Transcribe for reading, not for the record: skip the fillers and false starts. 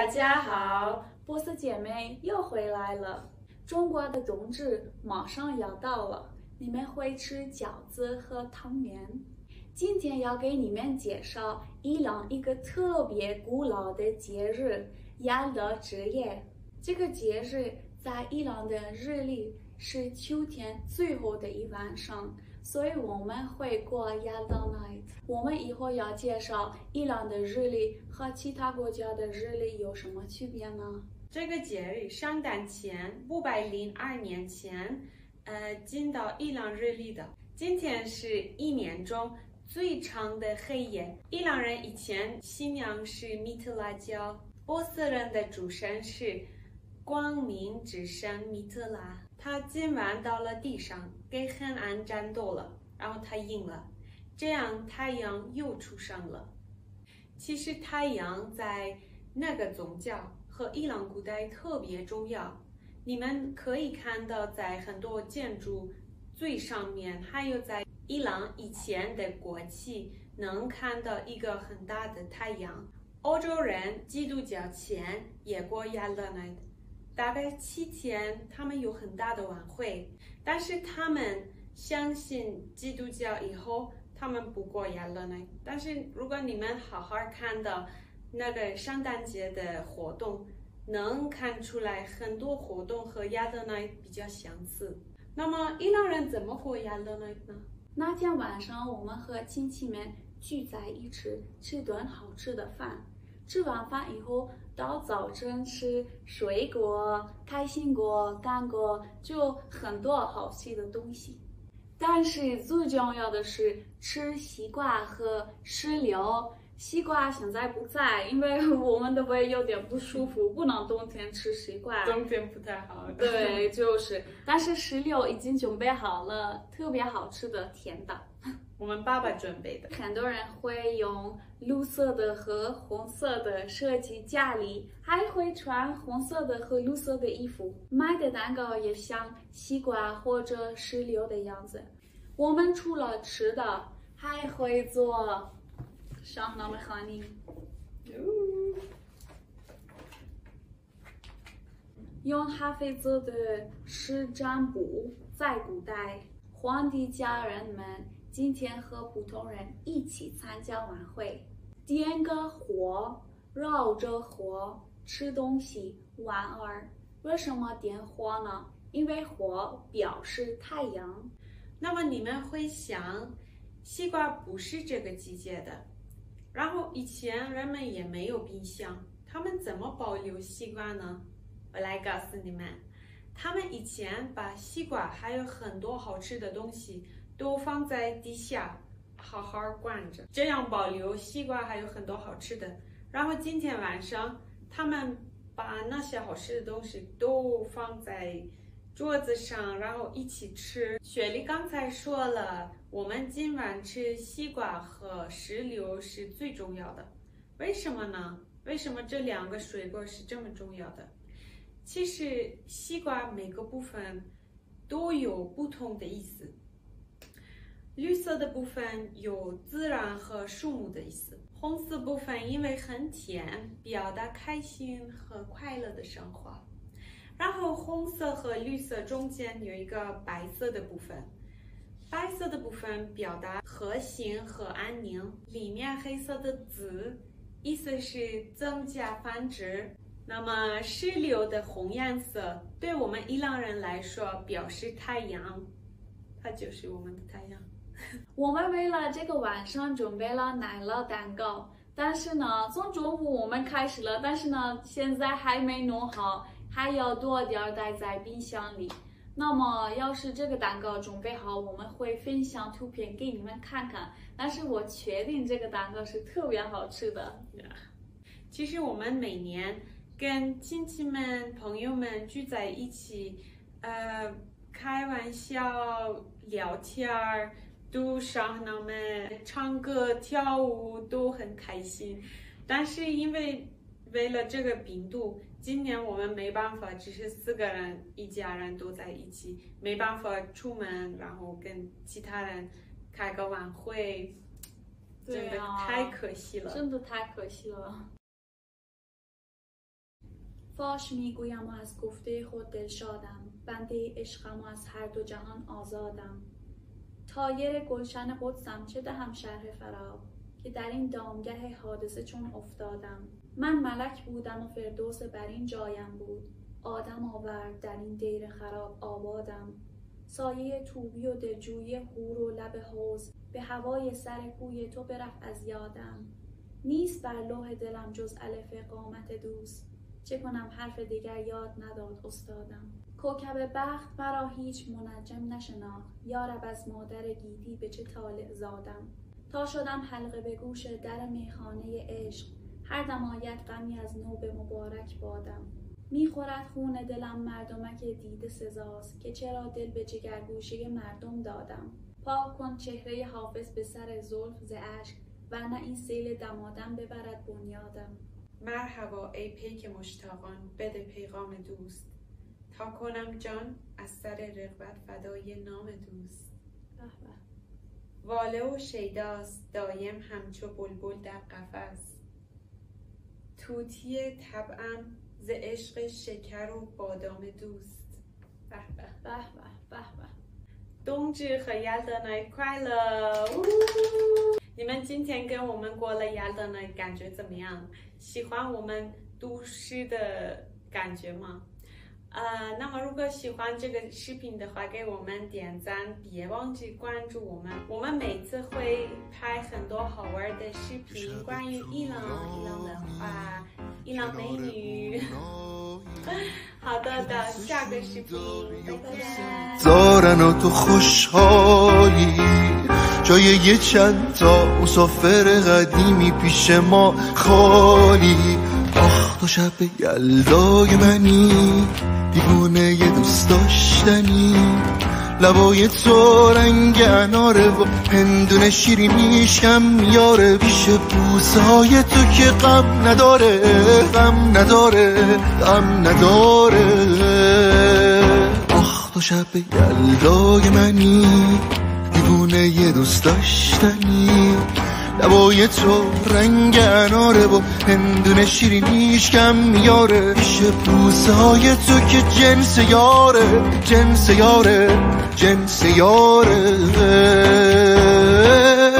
大家好，波斯姐妹又回来了。中国的冬至马上要到了，你们会吃饺子和汤圆。今天要给你们介绍伊朗一个特别古老的节日亚勒之夜。这个节日在伊朗的日历是秋天最后的一晚上，所以我们会过亚勒 night。我们以后要介绍伊朗的日历和其他国家的日历有什么区别呢？ 这个节日圣诞前502年前，进到伊朗日历的。今天是一年中最长的黑夜。伊朗人以前信仰是米特拉教，波斯人的主神是光明之神米特拉。他今晚到了地上，跟黑暗战斗了，然后他赢了，这样太阳又出生了。其实太阳在那个宗教和伊朗古代特别重要，你们可以看到在很多建筑最上面，还有在伊朗以前的国旗能看到一个很大的太阳。欧洲人基督教前也过亚勒 night， 大概7天，他们有很大的晚会，但是他们相信基督教以后，他们不过亚勒 night。但是如果你们好好看到那个圣诞节的活动，能看出来很多活动和亚勒 night 比较相似。那么伊朗人怎么过亚勒 night 呢？ 那天晚上我们和亲戚们聚在一起吃顿好吃的饭，吃完饭以后到早晨吃水果、开心果、干果，就很多好吃的东西。但是最重要的是吃西瓜和石榴。西瓜现在不在，因为我们的胃有点不舒服，不能冬天吃西瓜。 冬天不太好。 对，就是。但是石榴已经准备好了，特别好吃的甜的。 我们爸爸准备的。 很多人会用绿色的和红色的设计家里，还会穿红色的和绿色的衣服。买的蛋糕也像西瓜或者石榴的样子。我们除了吃的，还会做شاهنامه خوانی。用咖啡做的是占卜，在古代，皇帝家人们今天和普通人一起参加晚会，点个火，绕着火吃东西玩儿。为什么点火呢？因为火表示太阳。 那么你们会想，西瓜不是这个季节的，然后以前人们也没有冰箱，他们怎么保留西瓜呢？我来告诉你们，他们以前把西瓜还有很多好吃的东西都放在地下，好好关着，这样保留西瓜还有很多好吃的。然后今天晚上，他们把那些好吃的东西都放在桌子上，然后一起吃。雪莉刚才说了，我们今晚吃西瓜和石榴是最重要的。为什么呢？为什么这2个水果是这么重要的？其实西瓜每个部分都有不同的意思。绿色的部分有自然和树木的意思，红色部分因为很甜，表达开心和快乐的生活。然后红色和绿色中间有一个白色的部分，白色的部分表达和谐和安宁，里面黑色的字意思是增加繁殖。那么石榴的红颜色对我们伊朗人来说表示太阳，它就是我们的太阳。 我们为了这个晚上准备了奶酪蛋糕，但是呢，从中午我们开始了，但是呢，现在还没弄好，还要多点待在冰箱里。那么，要是这个蛋糕准备好，我们会分享图片给你们看看。但是我确定这个蛋糕是特别好吃的。 其实我们每年跟亲戚们、朋友们聚在一起，开玩笑、聊天儿、读shahnameh、唱歌、跳舞都很开心。但是因为为了这个病毒，今年我们没办法，只是4个人，一家人都在一起，没办法出门，然后跟其他人开个晚会，真的太可惜了， 真的太可惜了。 فاش میگویم و از گفته خود دلشادم، بنده عشقم و از هر دو جهان آزادم. طایر گلشن قدسم چه دهم شرح فراق، که در این دامگه حادثه چون افتادم. من ملک بودم و فردوس بر این جایم بود، آدم آورد در این دیر خراب آبادم. سایه طوبی و دلجویی حور و لب حوض، به هوای سر کوی تو برفت از یادم. نیست بر لوح دلم جز الف قامت دوست، چه کنم حرف دیگر یاد نداد استادم. کوکب بخت مرا هیچ منجم نشناخت، یارب از مادر گیتی به چه طالع زادم. تا شدم حلقه به گوش در میخانه عشق، هر دم آید غمی از نو به مبارک بادم. میخورد خون دلم مردمک دیده سزاست، که چرا دل به جگرگوشه مردم دادم. پاک کن چهره حافظ به سر زلف ز اشک، ورنه این سیل دمادم ببرد بنیادم. مرحبا ای پیک مشتاقان، بده پیغام دوست، تا کنم جان از سر رغبت فدای نام دوست. واله و شیداست دایم همچو بلبل در قفس، طوطی طبعم ز عشق شکر و بادام دوست. به به به به به به。 冬至和雅德奶快乐！你们今天跟我们过了雅德奶，感觉怎么样？喜欢我们读诗的感觉吗？那么如果喜欢这个视频的话，给我们点赞，别忘记关注我们。我们每次会拍很多好玩的视频，关于伊朗的话，伊朗美女。好的，到下个视频再见。 زارن و تو خوشحالی جای یه چند تا مسافر قدیمی پیش ما خالی. آخ تو شب یلدای منی، دیوونه یه دوست داشتنی، لبای تو رنگ اناره و هندونه شیرینیشم میاره. پیش بوسهای تو که غم نداره، غم نداره، غم نداره. آخ تو شب یلدای منی، دیوونه یه دوست داشتنی، لبای تو رنگ اناره و هندونه شیرینیش کم میاره. پیش بوسهای تو که جنس یاره، جنس یاره، جنس یاره.